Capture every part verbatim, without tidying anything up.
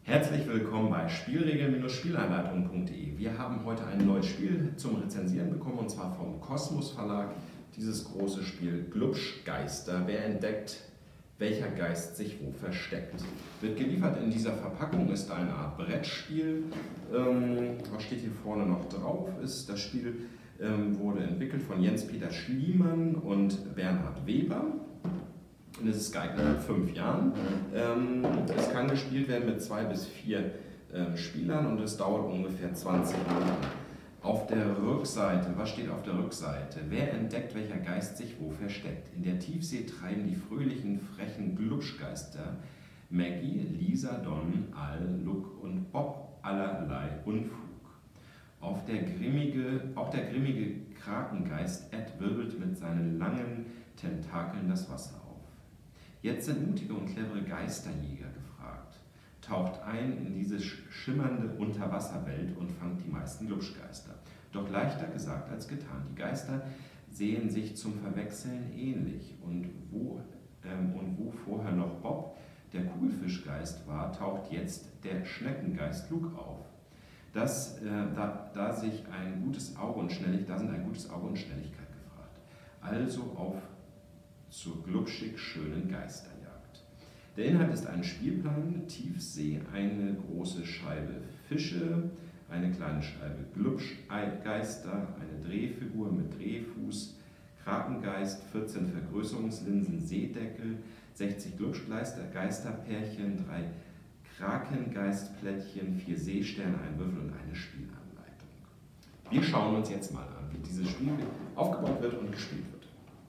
Herzlich willkommen bei Spielregeln Spielanleitung punkt de. Wir haben heute ein neues Spiel zum Rezensieren bekommen, und zwar vom Kosmos Verlag. Dieses große Spiel Glubschgeister. Wer entdeckt, welcher Geist sich wo versteckt? Wird geliefert in dieser Verpackung, ist eine Art Brettspiel. Ähm, was steht hier vorne noch drauf? Ist, das Spiel ähm, wurde entwickelt von Jens-Peter Schliemann und Bernhard Weber. Und es ist geeignet ab fünf Jahren. Ähm, es kann gespielt werden mit zwei bis vier äh, Spielern und es dauert ungefähr zwanzig Minuten. Auf der Rückseite, was steht auf der Rückseite? Wer entdeckt, welcher Geist sich wo versteckt? In der Tiefsee treiben die fröhlichen, frechen Glubschgeister Maggie, Lisa, Don, Al, Luke und Bob allerlei Unfug. Auf der grimmige, auch der grimmige Krakengeist Ed wirbelt mit seinen langen Tentakeln das Wasser auf. Jetzt sind mutige und clevere Geisterjäger gefragt. Taucht ein in diese schimmernde Unterwasserwelt und fangt die meisten Glubschgeister. Doch leichter gesagt als getan. Die Geister sehen sich zum Verwechseln ähnlich. Und wo, ähm, und wo vorher noch Bob der Kugelfischgeist war, taucht jetzt der Schneckengeist Luke auf. Das, äh, da, da, sich ein gutes Auge und Schnelligkeit, da sind ein gutes Auge und Schnelligkeit gefragt. Also auf zur glubschig schönen Geisterjagd. Der Inhalt ist ein Spielplan, Tiefsee, eine große Scheibe Fische, eine kleine Scheibe Glubschgeister, eine Drehfigur mit Drehfuß, Krakengeist, vierzehn Vergrößerungslinsen, Seedeckel, sechzig Glubschgeisterpärchen, drei Krakengeistplättchen, vier Seesterne, ein Würfel und eine Spielanleitung. Wir schauen uns jetzt mal an, wie dieses Spiel aufgebaut wird und gespielt wird.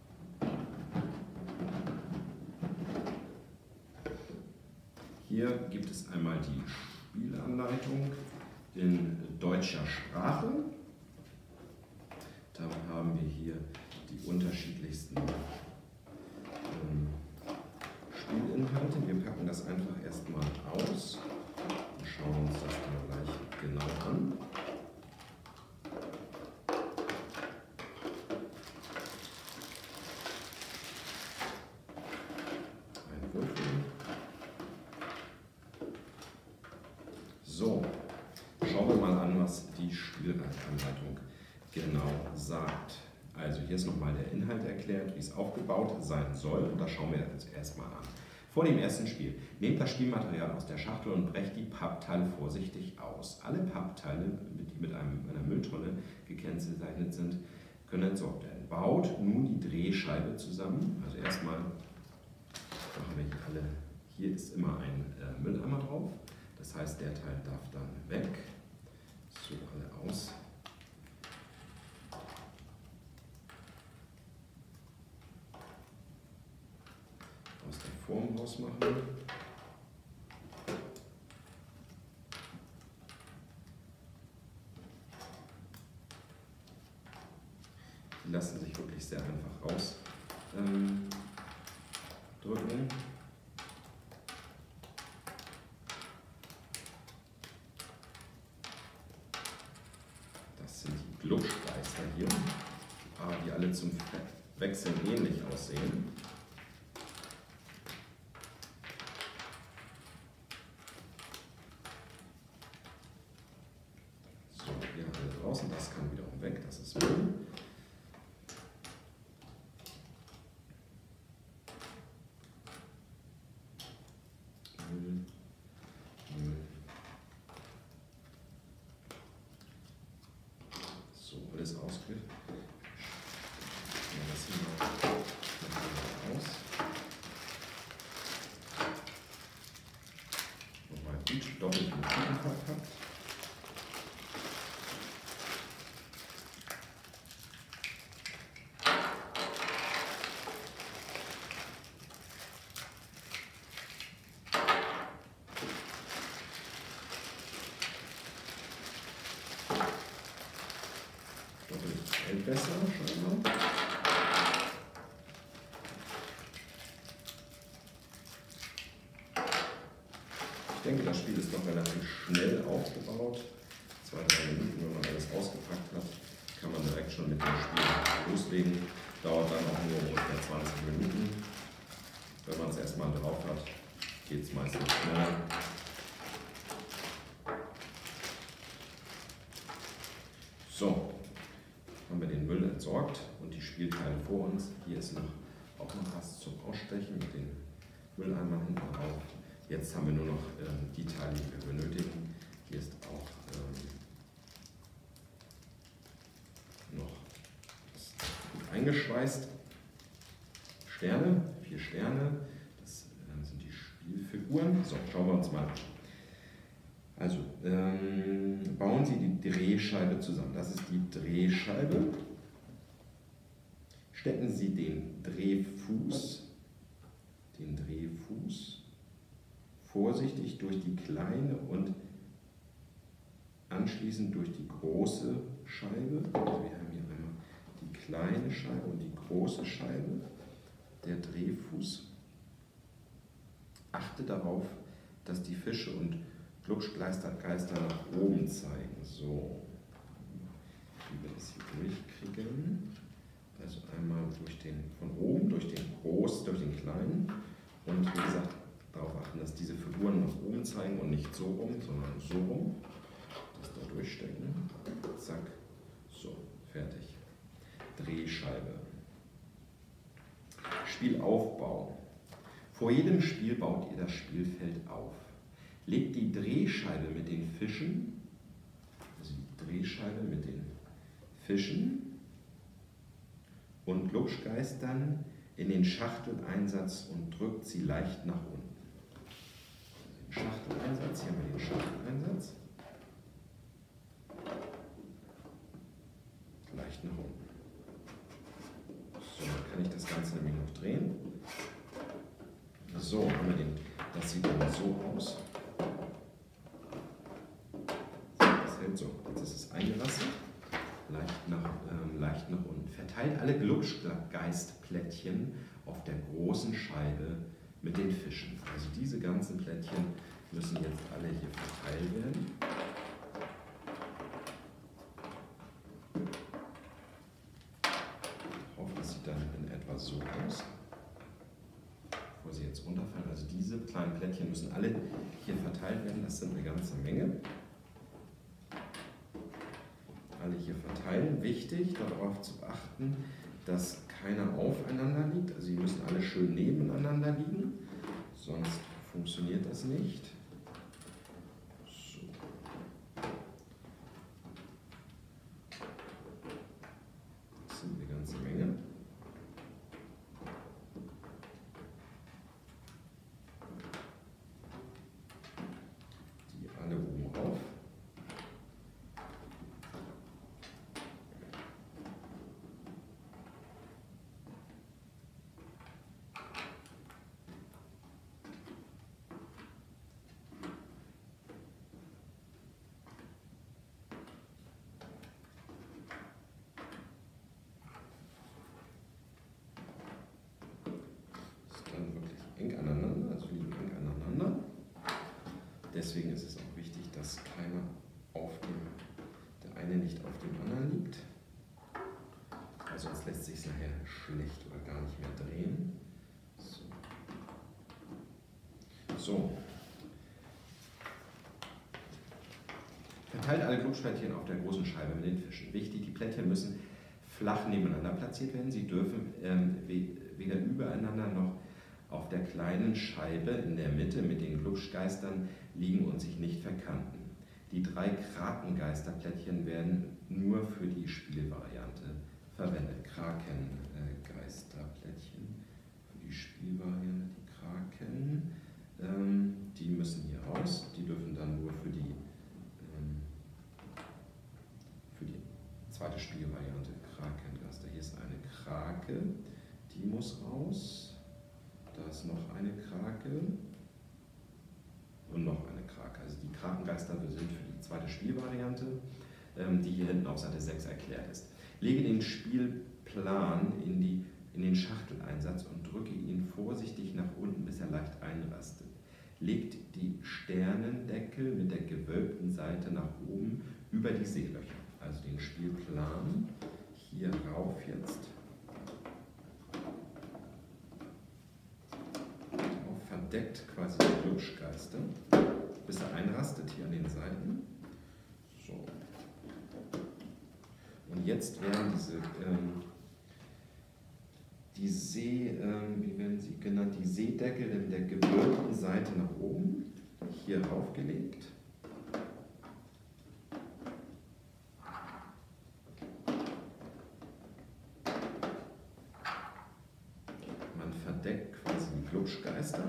Hier gibt es einmal die Spielanleitung in deutscher Sprache. Da haben wir hier die unterschiedlichsten ähm, Spielinhalte. Wir packen das einfach erstmal aus und schauen uns das mal gleich genau an. Ein Würfel. So, schauen wir mal an, was die Spielanleitung genau sagt. Also hier ist nochmal der Inhalt erklärt, wie es aufgebaut sein soll, und das schauen wir uns erstmal an. Vor dem ersten Spiel: Nehmt das Spielmaterial aus der Schachtel und brecht die Pappteile vorsichtig aus. Alle Pappteile, die mit einem, einer Mülltonne gekennzeichnet sind, können entsorgt werden. Baut nun die Drehscheibe zusammen. Also erstmal machen wir hier alle, hier ist immer ein äh, Mülleimer drauf. Das heißt, der Teil darf dann weg. So, alle aus. Aus der Form rausmachen. Die lassen sich wirklich sehr einfach raus ähm, drücken. Das sind die Glubschgeister hier, die alle zum Wechseln ähnlich aussehen. So, hier haben wir draußen, das kann wiederum weg, das ist Müll. Müll, Müll. So, alles ausgeht. Das hier mal aus. Nochmal gut doppelt mit Kuchen verpackt. Doppelt besser, scheinbar. Ich denke, das Spiel ist noch relativ schnell aufgebaut. Zwei, drei Minuten, wenn man alles ausgepackt hat, kann man direkt schon mit dem Spiel loslegen. Dauert dann auch nur ungefähr zwanzig Minuten. Wenn man es erstmal drauf hat, geht es meistens schneller. So, haben wir den Müll entsorgt und die Spielteile vor uns. Hier ist noch, auch noch was zum Ausstechen mit den Mülleimern hinten drauf. Jetzt haben wir nur noch ähm, die Teile, die wir benötigen. Hier ist auch ähm, noch das gut eingeschweißt. Sterne, vier Sterne, das äh, sind die Spielfiguren. So, schauen wir uns mal an. Also, ähm, bauen Sie die Drehscheibe zusammen. Das ist die Drehscheibe. Stecken Sie den Drehfuß, den Drehfuß vorsichtig durch die kleine und anschließend durch die große Scheibe. Also wir haben hier einmal die kleine Scheibe und die große Scheibe. Der Drehfuß. Achte darauf, dass die Fische und Glubschgeister nach oben zeigen. So, wie wir das hier durchkriegen. Also einmal durch den, von oben, durch den großen, durch den kleinen. Und wie gesagt, darauf achten, dass diese Figuren nach oben zeigen und nicht so rum, sondern so rum. Das da durchstecken. Zack. So, fertig. Drehscheibe. Spielaufbau. Vor jedem Spiel baut ihr das Spielfeld auf. Legt die Drehscheibe mit den Fischen, also die Drehscheibe mit den Fischen und Glubschgeistern in den Schachteleinsatz und drückt sie leicht nach unten. Den Schachteleinsatz, hier haben wir den Schachteleinsatz. Leicht nach unten. So, dann kann ich das Ganze nämlich noch drehen. So, haben wir den, das sieht dann so aus. Das hält so, jetzt ist es eingerasselt. Leicht nach, ähm, leicht nach unten. Verteilt alle Glubschgeistplättchen auf der großen Scheibe mit den Fischen. Also diese ganzen Plättchen müssen jetzt alle hier verteilt werden. Ich hoffe, das sieht dann in etwa so aus. Bevor sie jetzt runterfallen. Also diese kleinen Plättchen müssen alle hier verteilt werden. Das sind eine ganze Menge. Alle hier verteilen. Wichtig, darauf zu achten, dass keiner aufeinander liegt. Also sie müssen alle schön nebeneinander liegen, sonst funktioniert das nicht. So. Das sind eine ganze Menge. Die alle oben rauf. Eng aneinander, also liegen eng aneinander. Deswegen ist es auch wichtig, dass keiner auf dem, der eine nicht auf dem anderen liegt. Also sonst lässt sich es nachher schlecht oder gar nicht mehr drehen. So. So. Verteilt alle Glubschplättchen auf der großen Scheibe mit den Fischen. Wichtig, die Plättchen müssen flach nebeneinander platziert werden. Sie dürfen ähm, weder übereinander noch auf der kleinen Scheibe in der Mitte mit den Glubschgeistern liegen und sich nicht verkanten. Die drei Krakengeisterplättchen werden nur für die Spielvariante verwendet. Krakengeisterplättchen für die Spielvariante, die Kraken, ähm, die müssen hier raus, die dürfen dann nur für die, ähm, für die zweite Spielvariante Krakengeister. Hier ist eine Krake, die muss raus. Da ist noch eine Krake und noch eine Krake. Also die Krakengeister sind für die zweite Spielvariante, die hier hinten auf Seite sechs erklärt ist. Lege den Spielplan in, die, in den Schachteleinsatz und drücke ihn vorsichtig nach unten, bis er leicht einrastet. Legt die Sternendeckel mit der gewölbten Seite nach oben über die Seelöcher. Also den Spielplan hier rauf jetzt. Deckt quasi die Glubschgeister, bis er einrastet hier an den Seiten. So. jetzt werden diese, ähm, die See, ähm, wie werden sie genannt, die Seedeckel in der gewölbten Seite nach oben hier raufgelegt. Man verdeckt quasi die Glubschgeister.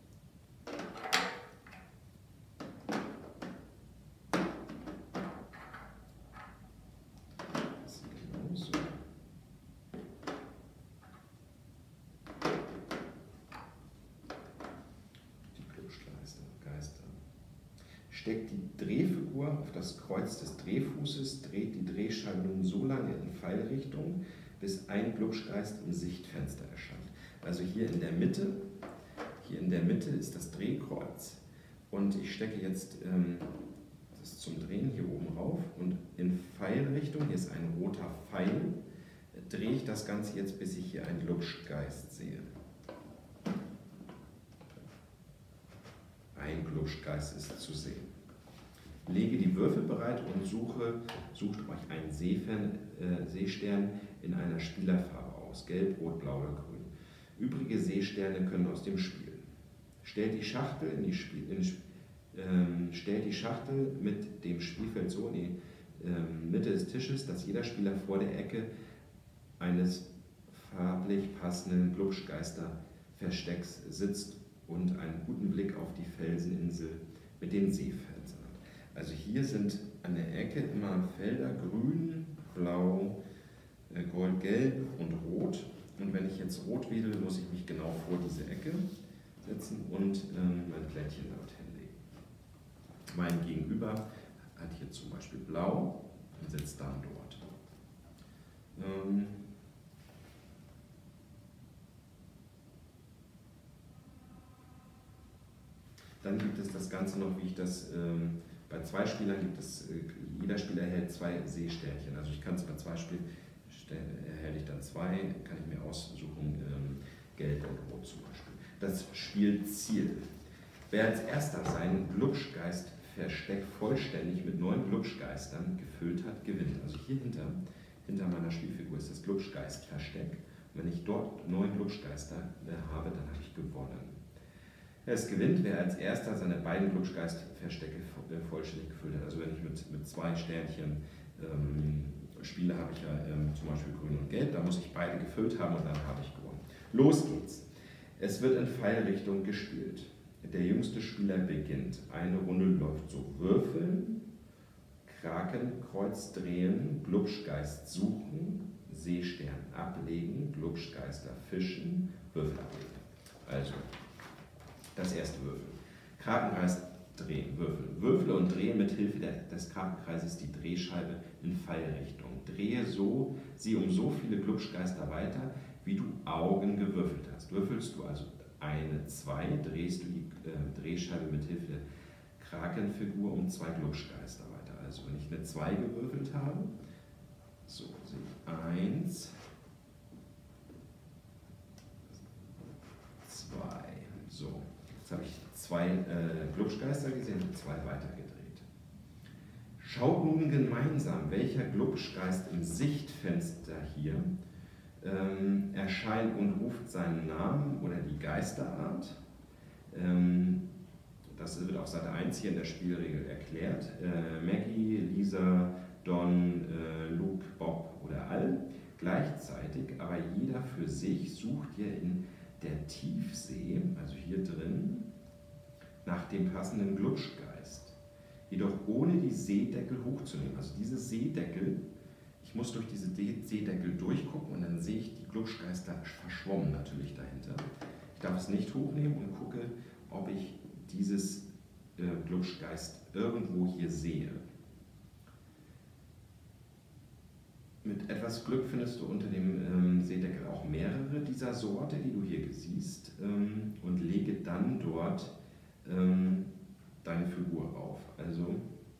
Steckt die Drehfigur auf das Kreuz des Drehfußes, dreht die Drehscheibe nun so lange in Pfeilrichtung, bis ein Glubschgeist im Sichtfenster erscheint. Also hier in der Mitte, hier in der Mitte ist das Drehkreuz und ich stecke jetzt ähm, das zum Drehen hier oben rauf und in Pfeilrichtung, hier ist ein roter Pfeil, drehe ich das Ganze jetzt, bis ich hier einen Glubschgeist sehe. Ein Glubschgeist ist zu sehen. Lege die Würfel bereit und suche, sucht euch einen Seefern, äh, Seestern in einer Spielerfarbe aus, gelb, rot, blau oder grün. Übrige Seesterne können aus dem Spiel. Stellt die Schachtel, in die, Spiel, in, ähm, stellt die Schachtel mit dem Spielfeld so in die ähm, Mitte des Tisches, dass jeder Spieler vor der Ecke eines farblich passenden Glubschgeisterverstecks sitzt und einen guten Blick auf die Felseninsel mit den Seefelsen hat. Also hier sind an der Ecke immer Felder, grün, blau, gold, gelb und rot. Und wenn ich jetzt rot wedel, muss ich mich genau vor diese Ecke setzen und ähm, mein Plättchen dorthin legen. Mein Gegenüber hat hier zum Beispiel blau und sitzt dann dort. Ähm, Dann gibt es das Ganze noch, wie ich das, ähm, bei zwei Spielern gibt es, äh, jeder Spieler erhält zwei Seesternchen. Also ich kann es bei zwei Spielen, erhält ich dann zwei, kann ich mir aussuchen, ähm, gelb und rot zum Beispiel. Das Spielziel. Wer als erster seinen Glubschgeist-Versteck vollständig mit neun Glubschgeistern gefüllt hat, gewinnt. Also hier hinter, hinter meiner Spielfigur ist das Glubschgeist-Versteck. Und wenn ich dort neun Glubschgeister äh, habe, dann habe ich gewonnen. Es gewinnt, wer als erster seine beiden Glubschgeist-Verstecke vollständig gefüllt hat. Also wenn ich mit, mit zwei Sternchen ähm, spiele, habe ich ja ähm, zum Beispiel grün und gelb, da muss ich beide gefüllt haben und dann habe ich gewonnen. Los geht's. Es wird in Pfeilrichtung gespielt. Der jüngste Spieler beginnt. Eine Runde läuft so: Würfeln, Krakenkreuz drehen, Glubschgeist suchen, Seestern ablegen, Glubschgeister fischen, Würfel ablegen. Also das erste Würfel. Krakenkreis drehen, Würfel. Würfle und drehe mit Hilfe des Krakenkreises die Drehscheibe in Pfeilrichtung. Drehe so, sie um so viele Glubschgeister weiter, wie du Augen gewürfelt hast. Würfelst du also eine zwei, drehst du die äh, Drehscheibe mit Hilfe der Krakenfigur um zwei Glubschgeister weiter. Also wenn ich eine zwei gewürfelt habe, so sehe ich eins, zwei, so. Jetzt habe ich zwei äh, Glubschgeister gesehen und zwei weitergedreht. Schaut nun gemeinsam, welcher Glubschgeist im Sichtfenster hier ähm, erscheint und ruft seinen Namen oder die Geisterart. Ähm, das wird auf Seite eins hier in der Spielregel erklärt. Äh, Maggie, Lisa, Don, äh, Luke, Bob oder Al. Gleichzeitig aber jeder für sich sucht ihr in der Tiefsee, also hier drin, nach dem passenden Glubschgeist. Jedoch ohne die Seedeckel hochzunehmen. Also diese Seedeckel, ich muss durch diese Seedeckel durchgucken und dann sehe ich die Glubschgeister verschwommen natürlich dahinter. Ich darf es nicht hochnehmen und gucke, ob ich dieses äh, Glubschgeist irgendwo hier sehe. Mit etwas Glück findest du unter dem ähm, Seedeckel auch mehrere dieser Sorte, die du hier siehst, ähm, und lege dann dort ähm, deine Figur auf. Also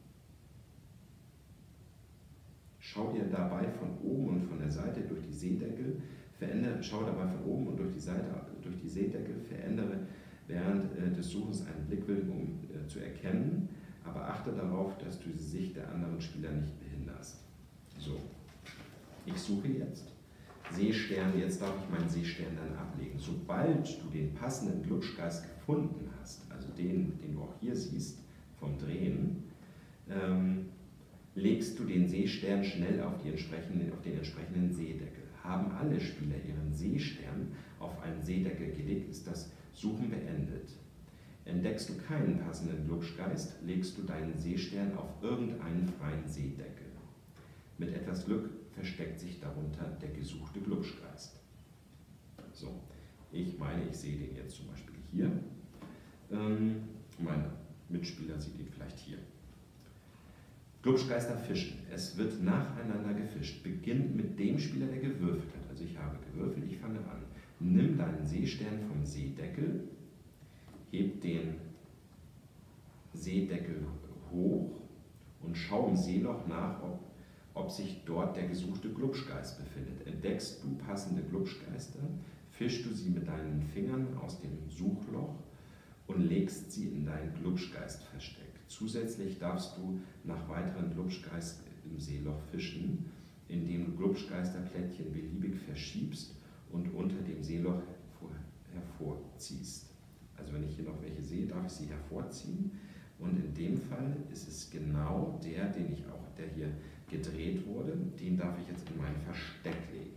schau dir dabei von oben und von der Seite durch die Seedeckel, verändere, schau dabei von oben und durch die Seite, durch die Seedeckel, verändere während äh, des Suchens einen Blickwinkel, um äh, zu erkennen, aber achte darauf, dass du die Sicht der anderen Spieler nicht behinderst. So. Ich suche jetzt Seestern, jetzt darf ich meinen Seestern dann ablegen. Sobald du den passenden Glubschgeist gefunden hast, also den, den du auch hier siehst, vom Drehen, ähm, legst du den Seestern schnell auf, die entsprechenden, auf den entsprechenden Seedeckel. Haben alle Spieler ihren Seestern auf einen Seedeckel gelegt, ist das Suchen beendet. Entdeckst du keinen passenden Glubschgeist, legst du deinen Seestern auf irgendeinen freien Seedeckel. Mit etwas Glück versteckt sich darunter der gesuchte Glubschgeist. So, ich meine, ich sehe den jetzt zum Beispiel hier. Ähm, mein Mitspieler sieht ihn vielleicht hier. Glubschgeister fischen. Es wird nacheinander gefischt. Beginnt mit dem Spieler, der gewürfelt hat. Also ich habe gewürfelt, ich fange an. Nimm deinen Seestern vom Seedeckel, heb den Seedeckel hoch und schau im Seeloch nach, ob, ob sich dort der gesuchte Glubschgeist befindet. Entdeckst du passende Glubschgeister, fischst du sie mit deinen Fingern aus dem Suchloch und legst sie in dein Glubschgeistversteck. Zusätzlich darfst du nach weiteren Glubschgeist im Seeloch fischen, indem du Glubschgeisterplättchen beliebig verschiebst und unter dem Seeloch hervorziehst. Also wenn ich hier noch welche sehe, darf ich sie hervorziehen. Und in dem Fall ist es genau der, den ich auch, der hier gedreht wurde, den darf ich jetzt in mein Versteck legen.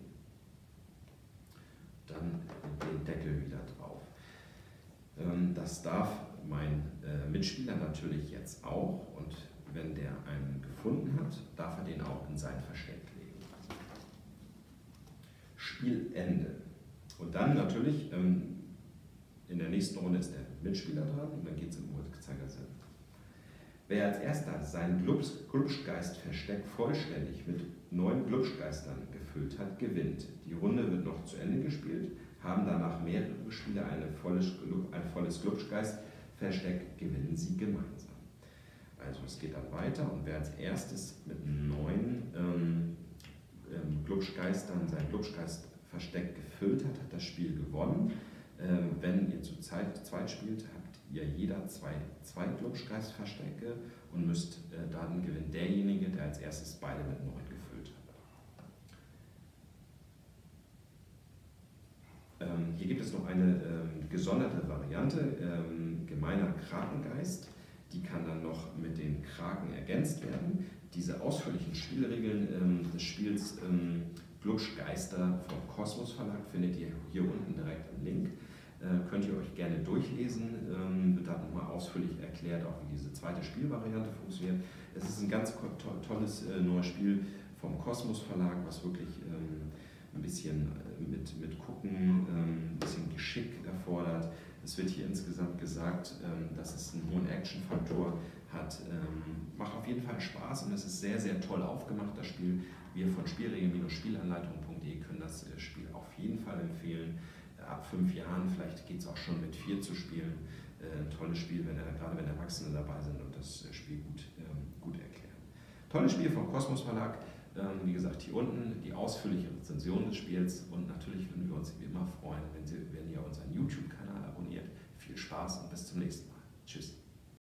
Dann den Deckel wieder drauf. Das darf mein Mitspieler natürlich jetzt auch, und wenn der einen gefunden hat, darf er den auch in sein Versteck legen. Spielende. Und dann natürlich, in der nächsten Runde ist der Mitspieler dran und dann geht es im Uhrzeigersinn. Wer als erster sein Glubschgeistversteck vollständig mit neun Glubschgeistern gefüllt hat, gewinnt. Die Runde wird noch zu Ende gespielt, haben danach mehrere Spieler eine volles, ein volles Glubschgeistversteck, gewinnen sie gemeinsam. Also es geht dann weiter, und wer als erstes mit neun ähm, ähm, Glubschgeistern sein Glubschgeistversteck gefüllt hat, hat das Spiel gewonnen. Ähm, wenn ihr zu zweit spielt, habt ihr jeder zwei, zwei Glubschgeistverstecke und müsst äh, dann gewinnt derjenige, der als erstes beide mit neun gefüllt hat. Ähm, hier gibt es noch eine ähm, gesonderte Variante, ähm, gemeiner Krakengeist. Die kann dann noch mit den Kraken ergänzt werden. Diese ausführlichen Spielregeln ähm, des Spiels ähm, Glubschgeister vom Kosmos Verlag findet ihr hier unten direkt im Link. Äh, könnt ihr euch gerne durchlesen, ähm, wird dann nochmal ausführlich erklärt, auch wie diese zweite Spielvariante funktioniert. Es ist ein ganz to tolles äh, neues Spiel vom Kosmos Verlag, was wirklich ähm, ein bisschen mit, mit Gucken, ähm, ein bisschen Geschick erfordert. Es wird hier insgesamt gesagt, ähm, dass es einen hohen Action-Faktor hat. Ähm, macht auf jeden Fall Spaß und es ist sehr, sehr toll aufgemacht, das Spiel. Wir von Spielregeln Spielanleitung punkt de können das Spiel auf jeden Fall empfehlen. Ab fünf Jahren, vielleicht geht es auch schon mit vier zu spielen. Äh, ein tolles Spiel, wenn er, gerade wenn Erwachsene dabei sind und das Spiel gut, ähm, gut erklären. Tolles Spiel vom Kosmos Verlag. Ähm, wie gesagt, hier unten die ausführliche Rezension des Spiels, und natürlich würden wir uns wie immer freuen, wenn, Sie, wenn ihr unseren YouTube-Kanal abonniert. Viel Spaß und bis zum nächsten Mal. Tschüss.